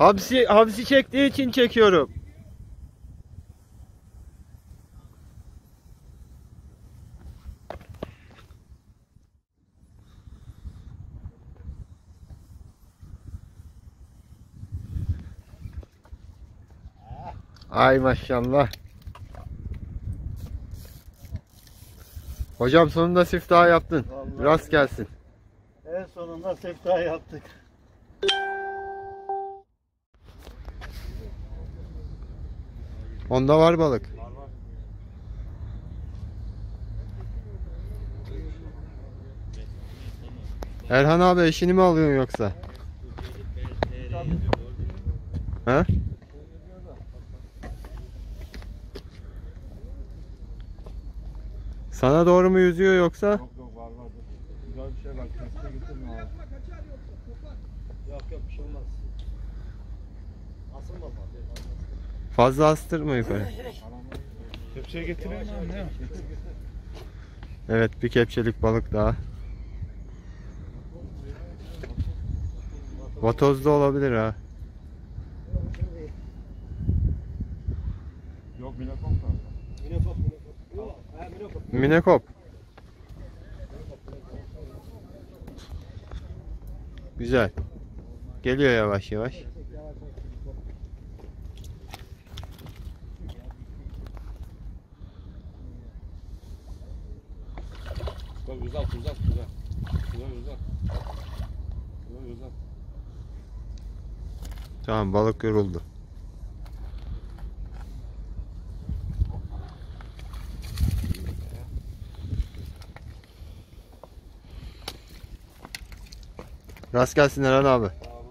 Hamsi çektiği için çekiyorum. Ay maşallah. Hocam sonunda siftah yaptın. Vallahi Rast gelsin. en sonunda siftah yaptık. Onda var balık. Erhan abi eşini mi alıyorsun yoksa? He? Sana doğru mu yüzüyor yoksa? Yok var. Güzel bir şey bak. Kepçe getirme abi. Yok bir şey olmaz. Asılma bak. Fazla astırma yukarı. Kepçeye getireyim mi? Ne? Evet, bir kepçelik balık daha. Vatoz da olabilir ha. Yok minekop var. Minekop. Güzel. Geliyor yavaş yavaş. Uzak. Tamam, balık yoruldu. Rast gelsin Erhan abi.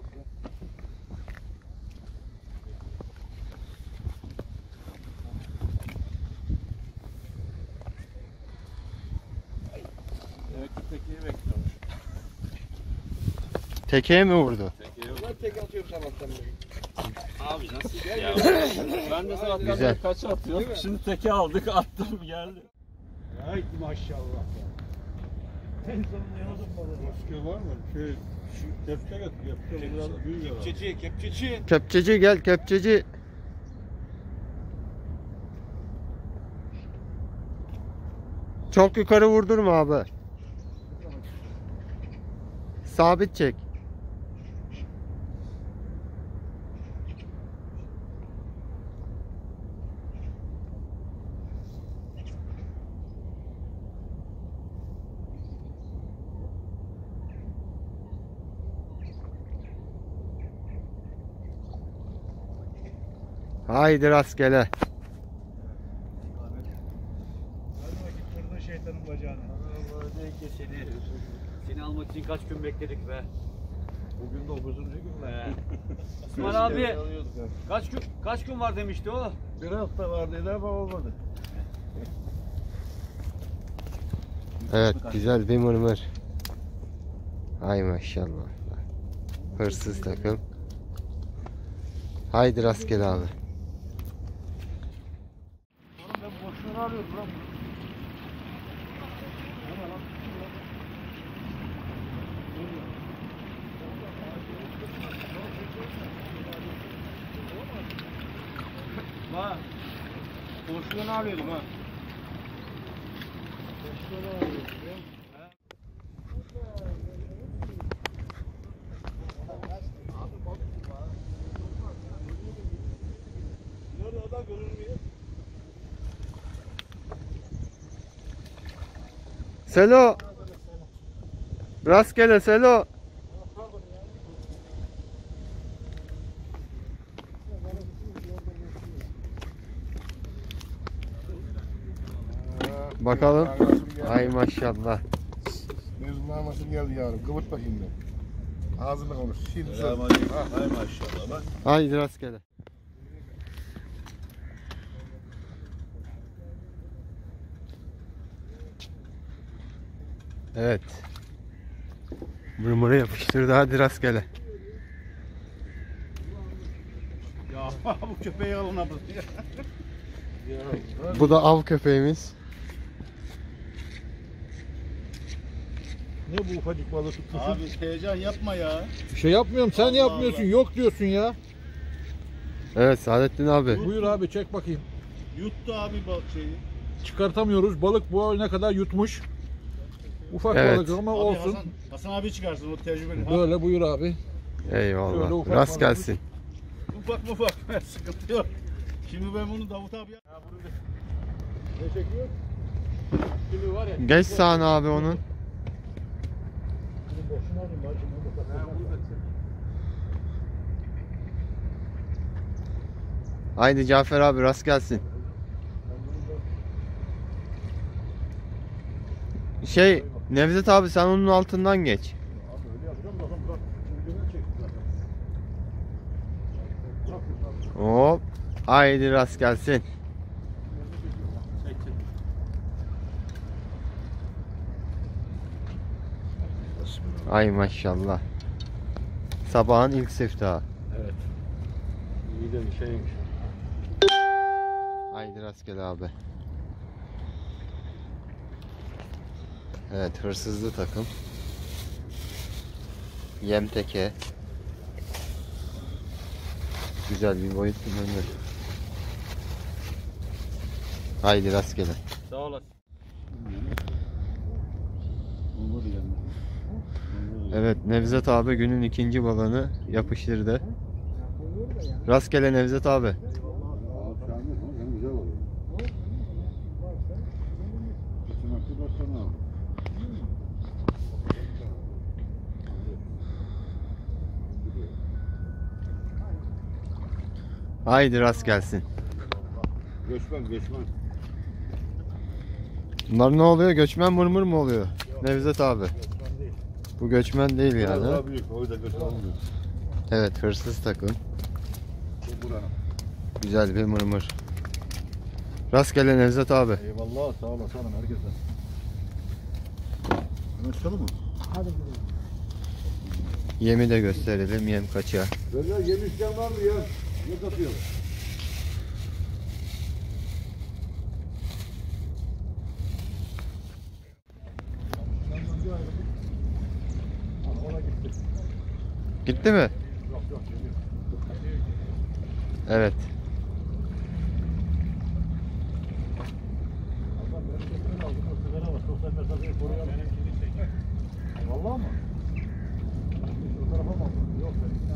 Evet, tekeyi bekliyormuş. Tekeye mi vurdu? Ben teke atıyorum sabahtan beri. Abi nasıl ya? Ben de sabahtan Güzel. beri kaç atıyorum. Şimdi teke aldık, attım geldi. Haydi maşallah. En sonunda yanıldım bana. Başka var mı? Şu kepçe getir. Kepçe biraz büyük ya. Kepçeci. Kepçeci gel, kepçeci. Çok yukarı vurdurma abi. Sabit çek. Haydi rastgele. Hadi bakayım kırdın şeytanın bacağını. Seni almak için kaç gün bekledik be. Bugün 9. gün be. İsmail abi kaç gün var demişti o. Bir hafta vardı ama olmadı. Evet, güzel bir mırmır. Ay maşallah. Hırsız takım. Haydi rastgele abi. Oğlum ben boşuna arıyorum lan. Ha. Boşluğunu arıyordum ha. Boşluğunu arıyordum. Nerede adam görünmüyor? Selo. Rastgele Selo. Bakalım. Ay maşallah. Mevzunlar nasıl geldi yavrum? Kıvırt bakayım ben. Ağzını konuş. Şimdi söz. Hay maşallah bak. Haydi rastgele. Evet. Mırmırı yapıştırdı, hadi rastgele. Ya bu köpeği alın abi. Bu da av köpeğimiz. Ne bu ufacık balık tutmuşsun? Abi heyecan yapma ya. Bir şey yapmıyorum. Sen Allah yapmıyorsun. Allah. Yok diyorsun ya. Evet Saadettin abi. Buyur abi, çek bakayım. Yuttu abi balık şeyi. Çıkartamıyoruz. Balık bu ne kadar yutmuş. Ufak Evet. balık ama Abi olsun. Hasan abi çıkarsın o tecrübeli. Böyle buyur abi. Şöyle Eyvallah. ufak Rast balık. gelsin. Ufak mufak. Sıkıntı yok. Şimdi ben bunu Davut abi Ne çekiyor? Şimdi var ya. Geç sağına abi onun. Boşuna alayım bacım. Haydi Cafer abi rast gelsin. Nevzat abi sen onun altından geç. Abi öyle yapacağım da adam bırak. Ucuna çekti zaten. Hop. Haydi rast gelsin. Ay maşallah. Sabahın ilk siftahı. Evet. İyi de bir şeymiş. Haydi rastgele abi. Evet hırsızlı takım. Yem teke. Güzel bir boyut kullanılır. Haydi rastgele. Sağ olasın. Evet Nevzat abi günün ikinci balığını yapıştırdı. Rastgele Nevzat abi. Haydi rast gelsin. Göçmen. Bunlar ne oluyor? Göçmen mırmır mı oluyor? Nevzat abi. Bu göçmen değil yani. Daha büyük. O yüzden göçmen olmuyor. Evet hırsız takım. Bu buranın. Güzel bir mırmır. Rastgele Nevzat abi. Eyvallah sağ olasın herkese. Anlaşalım mı? Yemi de gösterelim. Yem kaça. Böyle yem isteyen var mı ya? Ne katıyor? Gitti mi? Evet. Vallahi mı? O tarafa mı aldın? Yok ben.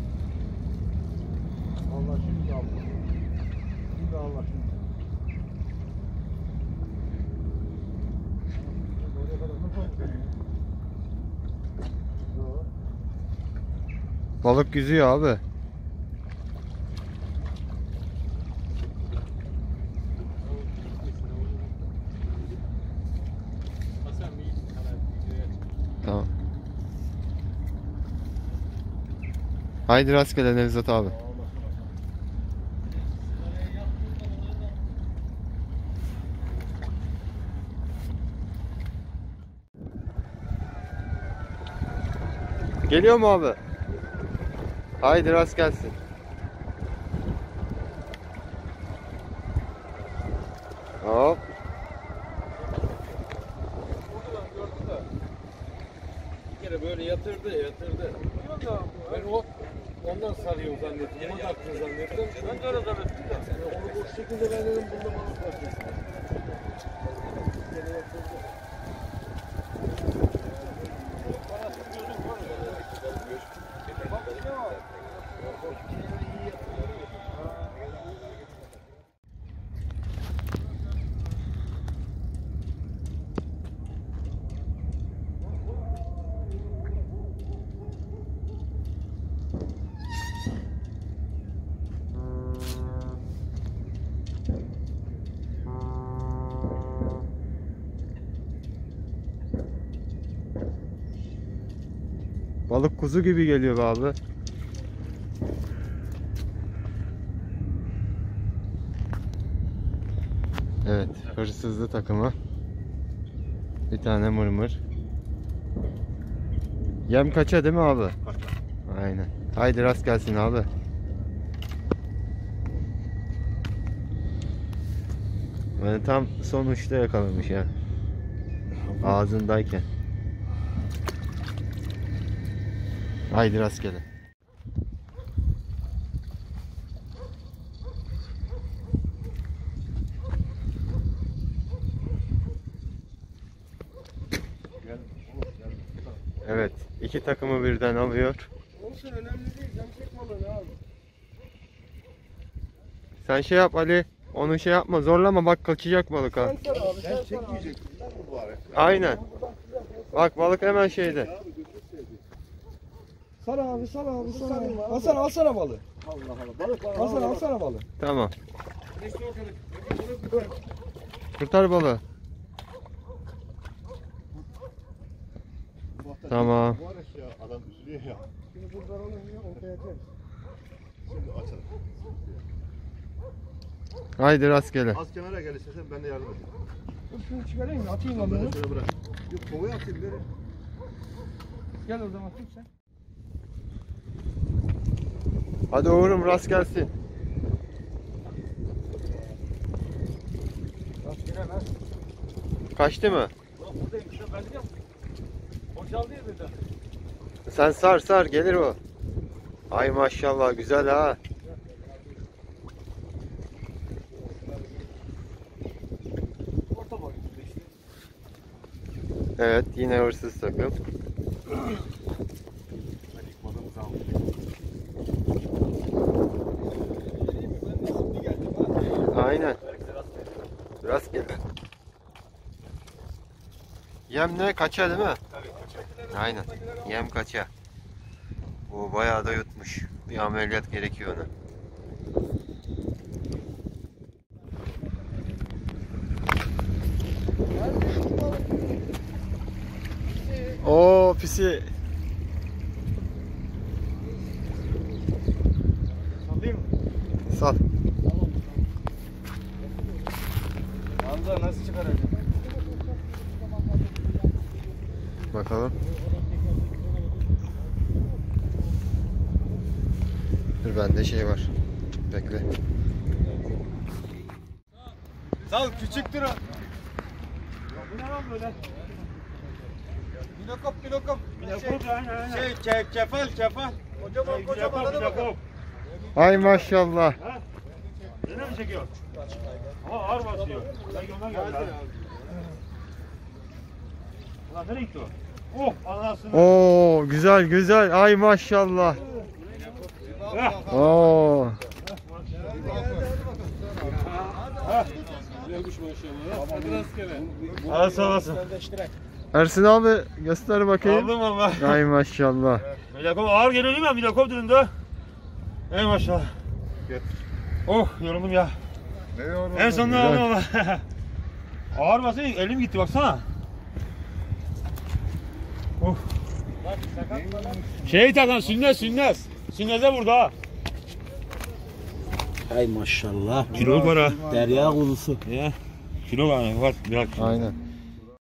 Allah şimdi aldı. Şimdi Allah şimdi. Oraya kadar nasıl aldın? Yok. Balık yüzüyor abi. Tamam. Haydi rastgele Nevzat abi. Geliyor mu abi? Haydi rast gelsin. Hop. Bir kere böyle yatırdı. Ben ondan sarıyorum zannettim. Ona taktım zannettim. Ben de öyle zannettim de. Onu boş şekilde ben dedim bunda balık var. Balık kuzu gibi geliyor be abi. Evet, hırsızlı takımı. Bir tane mırmır. Yem kaça değil mi abi? Aynen. Haydi rast gelsin abi. Yani tam son uçta yakalamış ya. Ağzındayken. Haydi rastgele. Evet, iki takımı birden alıyor. Olsun önemli değil. Sen çek balığını abi. Sen şey yap Ali, onu şey yapma, zorlama, bak kaçacak balık ha. Sen sar abi. Sen çekmeyeceksin. Lan bu bari. Aynen. Bak balık hemen şeyde. Sar abi, sar abi, sar abi. Hasan alsana balığı. Allah Allah. Balık var. Hasan alsana balığı. Tamam. Kurtar balığı. Tamam. Bu araç ya adam üzülüyor ya. Şimdi kurtaralım ya ortaya atar. Şimdi açalım. Haydi rastgele. Az kenara gel istersen ben de yardım edeyim. Dur şunu çıkarayım mı? Atayım ben Ben bunu. de şöyle bırak. Yok kovaya atayım beni. Gel oradan atayım sen. Hadi Uğur'um rast gelsin. Kaçtı mı? Buradayım işte ben diyorum. Boşaldı ya birden. Sen sar gelir o. Ay maşallah güzel ha. Orta boyutta işte. Evet yine hırsız takım. Aynen. Rastgele. Yem ne? Kaça değil mi? Aynen. Yem kaça. Bu bayağı da yutmuş. Bir ameliyat gerekiyor ona. Oo pisi. Sallayayım mı? Sal. Hamza nasıl çıkaracağım? Bakalım. Dur bende şey var. Bekle. Sal küçüktür o. Bu ne lan böyle? Minokop. Minokop aynen. Kefal. Kocaman minokop. Ay maşallah. Yine mi çekiyor? Ama ağır basıyor. Belki ondan geldi abi. Ulan nereye gitti o? Oh anasını. Oo güzel. Ay maşallah. Oo. Al sağ olasın. Ersin abi göster bakayım. Aldım valla. Ay maşallah. Minokop ağır geliyor değil mi? Minokop durumda. Ey maşallah. Oh yoruldum ya. Ne yoruldun? En sonunda Güzel. aldım valla. Ağır basıyor elim gitti baksana. Oh. Şey takan sünnes. Sünneze vurdu ha. Hay maşallah. Kiloluk var ha. Derya kuzusu. Ya. Kilo var biraz. Aynen.